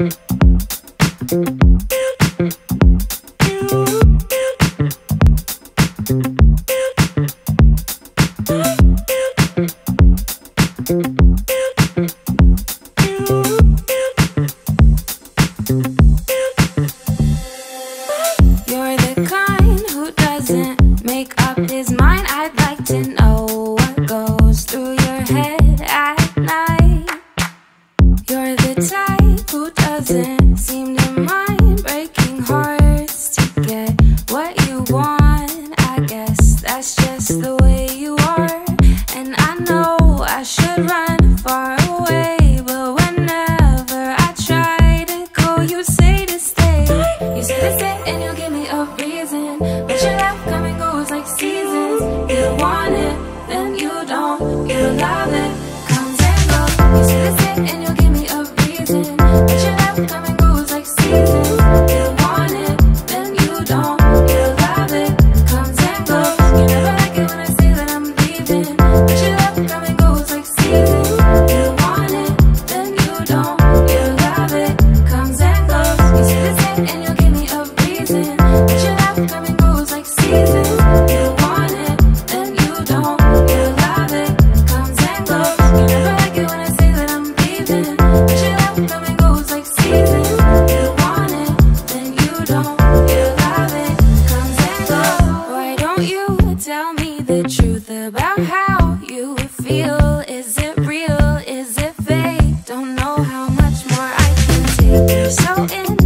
You're the kind who doesn't make up his mind. I'd like to know what goes through your head at night. You're the type who doesn't seem to mind breaking hearts to get what you want. I guess that's just the way you are. And I know I should run far away, but whenever I try to go, you say to stay. You say to stay and you give me a reason, but your love come and goes like seasons. You want it, then you don't. You love it, comes and goes. You say to stay and you give me a reason, but your love come and goes like seasons. You want it, then you don't. You love it, comes and goes. You never like it when I say that I'm leaving, but your love come and goes like seasons. You want it, then you don't. You love it, comes and goes. You say the same and you give me a reason, but your love come and goes like seasons. You want it, then you don't. You love it, comes and goes. You never like it when I say that I'm leaving, but your love come and goes like seasons. You want it, then you don't. You love it, comes and goes. Why don't you tell me the truth about how you feel? Is it real? Is it fake? Don't know how much more I can take. You're so in